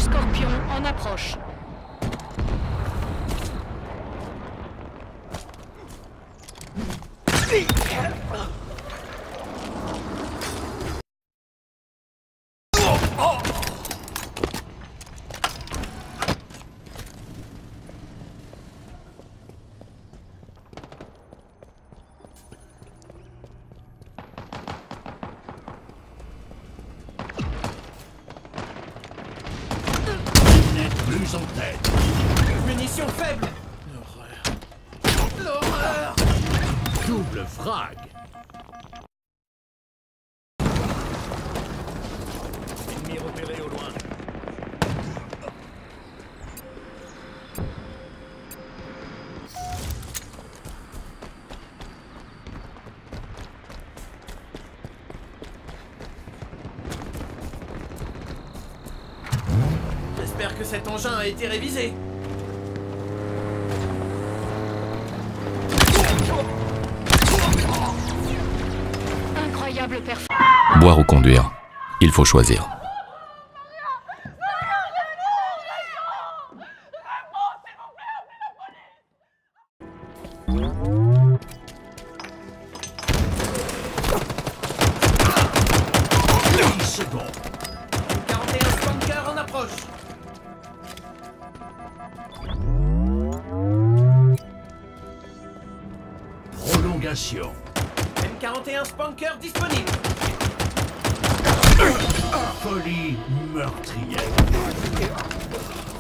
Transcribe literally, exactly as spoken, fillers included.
Scorpion en approche. Plus en tête. Munitions faibles. L'horreur. L'horreur. Double frag. Ennemi repéré au loin. J'espère que cet engin a été révisé. Incroyable performance. Boire ou conduire, il faut choisir. dix secondes. quarante et un Spanker en approche. Prolongation. M quarante et un Spanker disponible. Folie meurtrière.